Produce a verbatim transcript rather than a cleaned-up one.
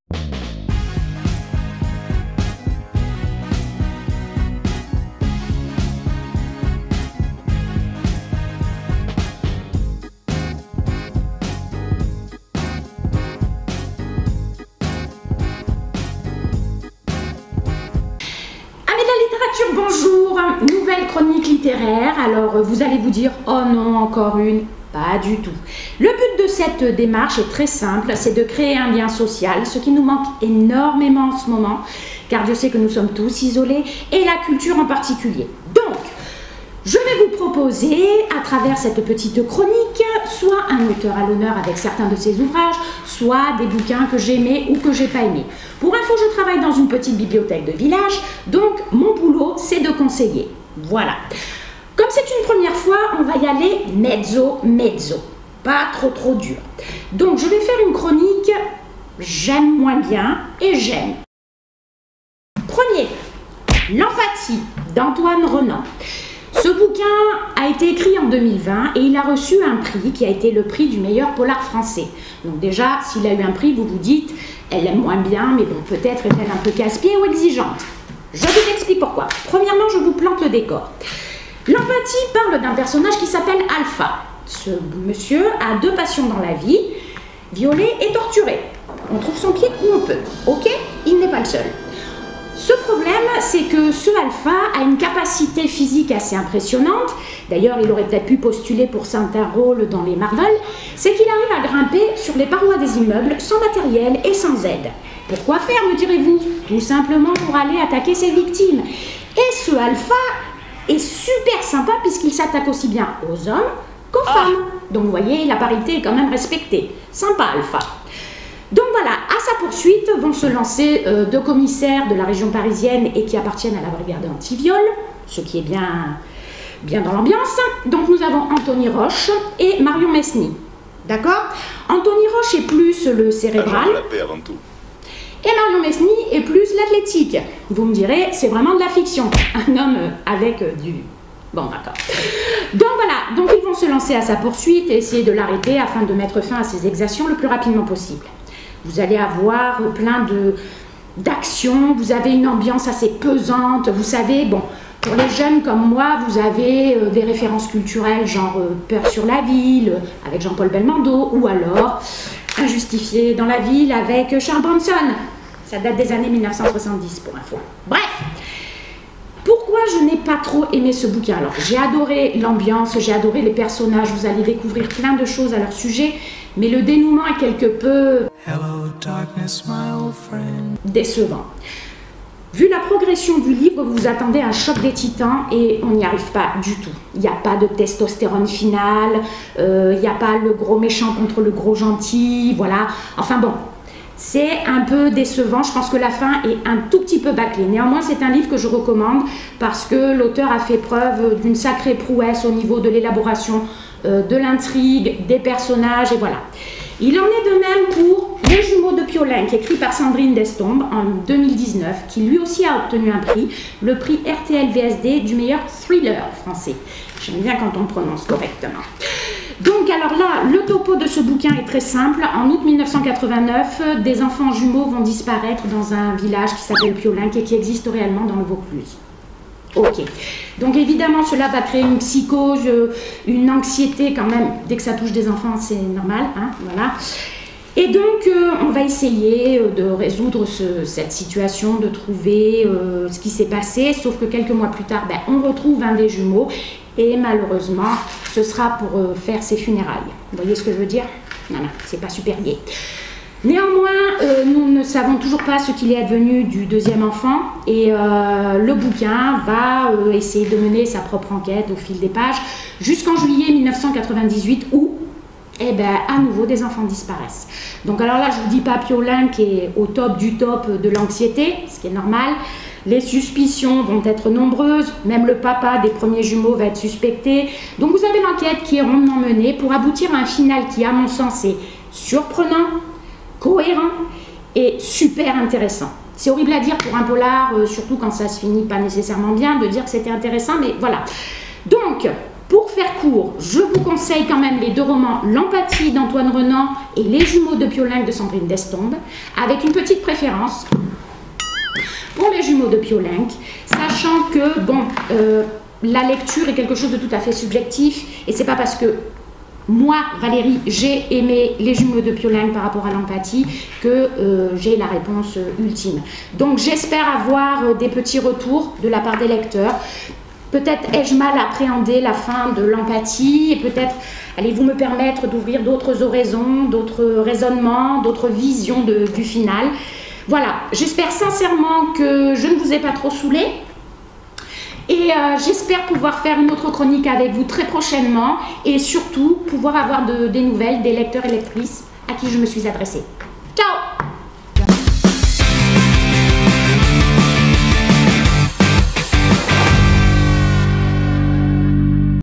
Bonjour, nouvelle chronique littéraire. Alors vous allez vous dire, oh non, encore une. Pas du tout. Le but de cette démarche est très simple, c'est de créer un lien social, ce qui nous manque énormément en ce moment, car Dieu sait que nous sommes tous isolés, et la culture en particulier. Donc, je vais vous proposer, à travers cette petite chronique, soit un auteur à l'honneur avec certains de ses ouvrages, soit des bouquins que j'aimais ou que j'ai pas aimés. Pour info, je travaille dans une petite bibliothèque de village, donc mon boulot, c'est de conseiller. Voilà. Comme c'est une première fois, on va y aller mezzo, mezzo. Pas trop trop dur. Donc, je vais faire une chronique j'aime moins bien et j'aime. Premier, L'empathie d'Antoine Renan. Ce bouquin a été écrit en deux mille vingt et il a reçu un prix qui a été le prix du meilleur polar français. Donc déjà, s'il a eu un prix, vous vous dites, elle aime moins bien, mais bon, peut-être est-elle un peu casse-pied ou exigeante. Je vous explique pourquoi. Premièrement, je vous plante le décor. L'empathie parle d'un personnage qui s'appelle Alpha. Ce monsieur a deux passions dans la vie, violer et torturer. On trouve son pied où on peut, ok? Il n'est pas le seul. Ce problème, c'est que ce Alpha a une capacité physique assez impressionnante, d'ailleurs il aurait peut-être pu postuler pour certains rôles dans les Marvel, c'est qu'il arrive à grimper sur les parois des immeubles sans matériel et sans aide. Pourquoi faire, me direz-vous? Tout simplement pour aller attaquer ses victimes. Et ce Alpha est super sympa puisqu'il s'attaque aussi bien aux hommes qu'aux femmes. Donc vous voyez, la parité est quand même respectée. Sympa Alpha. Donc voilà, à sa poursuite vont se lancer euh, deux commissaires de la région parisienne et qui appartiennent à la brigade anti-viol, ce qui est bien, bien dans l'ambiance. Donc nous avons Anthony Roche et Marion Mesny. D'accord? Anthony Roche est plus le cérébral. La paix avant tout. Et Marion Mesny est plus l'athlétique. Vous me direz, c'est vraiment de la fiction. Un homme avec euh, du... Bon, d'accord. Donc voilà, donc ils vont se lancer à sa poursuite et essayer de l'arrêter afin de mettre fin à ses exactions le plus rapidement possible. Vous allez avoir plein de d'actions, vous avez une ambiance assez pesante, vous savez, bon, pour les jeunes comme moi, vous avez euh, des références culturelles genre euh, Peur sur la ville, euh, avec Jean-Paul Belmondo, ou alors Injustifié dans la ville avec Charles Bronson. Ça date des années mille neuf cent soixante-dix pour info. Bref, pourquoi je n'ai pas trop aimé ce bouquin? Alors, j'ai adoré l'ambiance, j'ai adoré les personnages, vous allez découvrir plein de choses à leur sujet, mais le dénouement est quelque peu Hello, darkness, my old friend. décevant. Vu la progression du livre, vous vous attendez à un choc des titans et on n'y arrive pas du tout. Il n'y a pas de testostérone finale, euh, il n'y a pas le gros méchant contre le gros gentil, voilà. Enfin bon, c'est un peu décevant, je pense que la fin est un tout petit peu bâclée. Néanmoins, c'est un livre que je recommande parce que l'auteur a fait preuve d'une sacrée prouesse au niveau de l'élaboration euh, de l'intrigue, des personnages, et voilà. Il en est de même pour Les Jumeaux de Piolenc, écrit par Sandrine Destombes en deux mille dix-neuf, qui lui aussi a obtenu un prix, le prix R T L V S D du meilleur thriller français. J'aime bien quand on prononce correctement. Donc alors là, le topo de ce bouquin est très simple. En août mille neuf cent quatre-vingt-neuf, des enfants jumeaux vont disparaître dans un village qui s'appelle Piolenc et qui existe réellement dans le Vaucluse. Ok. Donc évidemment, cela va créer une psychose, une anxiété quand même. Dès que ça touche des enfants, c'est normal, hein, voilà. Et donc, euh, on va essayer de résoudre ce, cette situation, de trouver euh, ce qui s'est passé, sauf que quelques mois plus tard, ben, on retrouve un des jumeaux, et malheureusement, ce sera pour euh, faire ses funérailles. Vous voyez ce que je veux dire? Voilà, c'est pas super gai. Néanmoins, euh, nous ne savons toujours pas ce qu'il est advenu du deuxième enfant, et euh, le bouquin va euh, essayer de mener sa propre enquête au fil des pages, jusqu'en juillet mille neuf cent quatre-vingt-dix-huit, où et eh bien, à nouveau, des enfants disparaissent. Donc, alors là, je ne vous dis pas Piolenc qui est au top du top de l'anxiété, ce qui est normal. Les suspicions vont être nombreuses, même le papa des premiers jumeaux va être suspecté. Donc, vous avez l'enquête qui est rondement menée pour aboutir à un final qui, à mon sens, est surprenant, cohérent et super intéressant. C'est horrible à dire pour un polar, euh, surtout quand ça se finit pas nécessairement bien, de dire que c'était intéressant, mais voilà. Donc, pour faire court, je vous conseille quand même les deux romans L'Empathie d'Antoine Renan et Les Jumeaux de Piolenc de Sandrine Destombe, avec une petite préférence pour Les Jumeaux de Piolenc, sachant que bon, euh, la lecture est quelque chose de tout à fait subjectif, et c'est pas parce que moi, Valérie, j'ai aimé Les Jumeaux de Piolenc par rapport à L'Empathie que euh, j'ai la réponse ultime. Donc j'espère avoir des petits retours de la part des lecteurs. Peut-être ai-je mal appréhendé la fin de L'Empathie, et peut-être allez-vous me permettre d'ouvrir d'autres horizons, d'autres raisonnements, d'autres visions de, du final. Voilà, j'espère sincèrement que je ne vous ai pas trop saoulé. Et euh, j'espère pouvoir faire une autre chronique avec vous très prochainement, et surtout pouvoir avoir de, des nouvelles des lecteurs et lectrices à qui je me suis adressée. Ciao!